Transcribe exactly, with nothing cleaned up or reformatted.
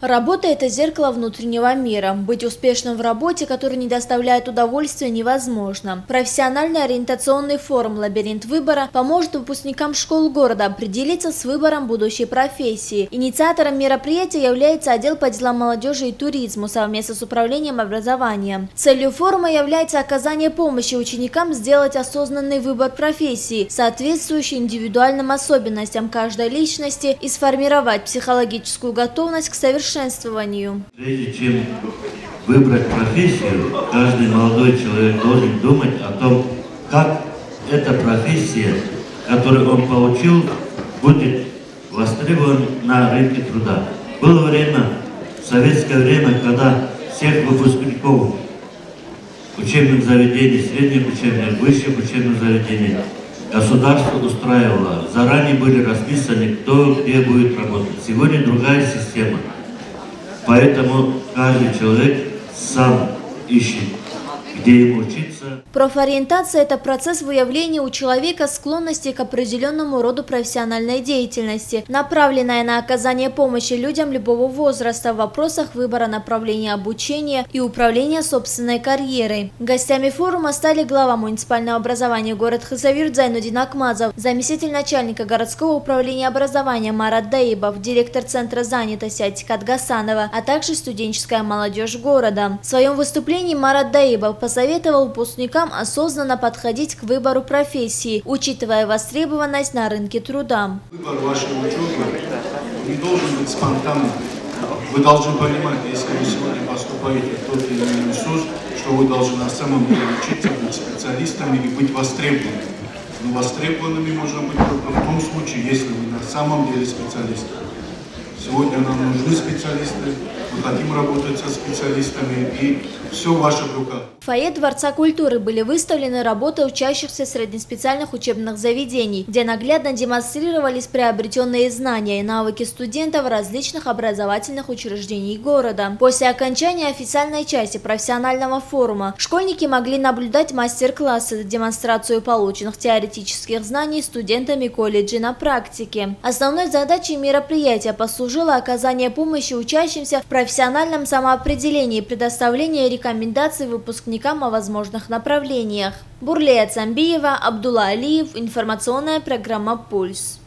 Работа – это зеркало внутреннего мира. Быть успешным в работе, которая не доставляет удовольствия, невозможно. Профессиональный ориентационный форум «Лабиринт выбора» поможет выпускникам школ города определиться с выбором будущей профессии. Инициатором мероприятия является отдел по делам молодежи и туризму совместно с управлением образования. Целью форума является оказание помощи ученикам сделать осознанный выбор профессии, соответствующий индивидуальным особенностям каждой личности, и сформировать психологическую готовность к совершенствованию. Прежде чем выбрать профессию, каждый молодой человек должен думать о том, как эта профессия, которую он получил, будет востребована на рынке труда. Было время, советское время, когда всех выпускников учебных заведений, средних учебных, высших учебных заведений государство устраивало. Заранее были расписаны, кто где будет работать. Сегодня другая система. Поэтому каждый человек сам ищет, где ему учиться. Профориентация – это процесс выявления у человека склонности к определенному роду профессиональной деятельности, направленная на оказание помощи людям любого возраста в вопросах выбора направления обучения и управления собственной карьерой. Гостями форума стали глава муниципального образования город Хасавюрт Зайнудин Акмазов, заместитель начальника городского управления образования Марат Даибов, директор Центра занятости Атикат Гасанова, а также студенческая молодежь города. В своем выступлении Марат Даибов посоветовал выпускникам осознанно подходить к выбору профессии, учитывая востребованность на рынке труда. Выбор вашей учебы не должен быть спонтанным. Вы должны понимать, если вы сегодня поступаете в тот или иной институт, что вы должны на самом деле учиться быть специалистами и быть востребованными. Но востребованными можно быть только в том случае, если вы на самом деле специалисты. Сегодня нам нужны специалисты, мы хотим работать со специалистами, и все в ваших руках. В фойе Дворца культуры были выставлены работы учащихся среднеспециальных учебных заведений, где наглядно демонстрировались приобретенные знания и навыки студентов различных образовательных учреждений города. После окончания официальной части профессионального форума школьники могли наблюдать мастер-классы, демонстрацию полученных теоретических знаний студентами колледжа на практике. Основной задачей мероприятия послужило оказание помощи учащимся в профессиональном самоопределении и предоставление рекомендаций выпускникам о возможных направлениях. Бурлея Цамбиева, Абдулла Алиев, информационная программа «Пульс».